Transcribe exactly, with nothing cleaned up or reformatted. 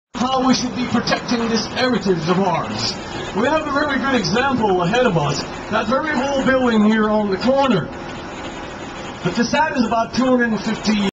how we should be protecting this heritage of ours. We have a very good example ahead of us, that very old building here on the corner. The facade is about two hundred fifty